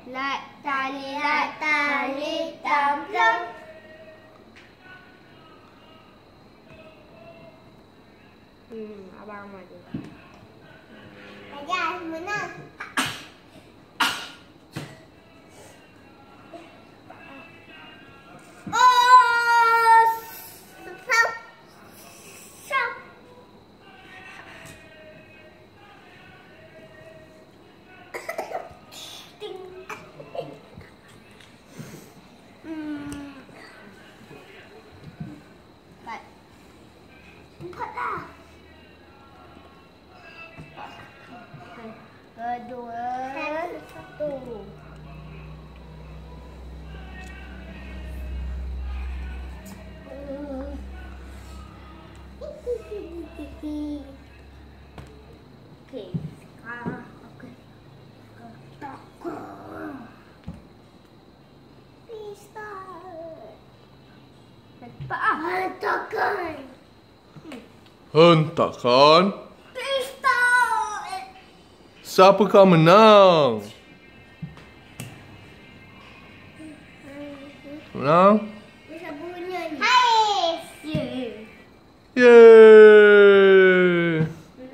tali, tam. Abang maju. Ajar, menang. Empat dah. Kedua. Satu. Okey. Okey. Takkan. Pista. Takkan. Hentakan. Pista. Siapakah menang? Menang? Bisa bunyi. Hai. Yeay.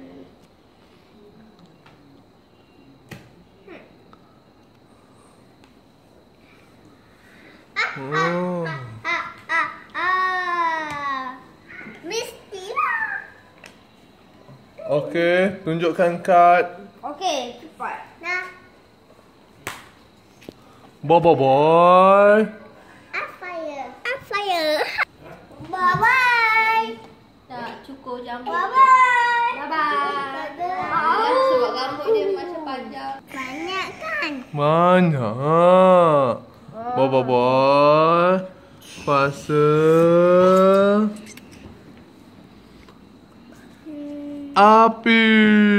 Oh. Mestilah. Okey, tunjukkan kad. Okey, cepat. Nah. Bye-bye. Fire. Bye-bye. Tak cukur jambut. Bye-bye. Bye-bye. Sebab rambut dia macam panjang. Banyak kan? Banyak. Bye-bye. Pasal api.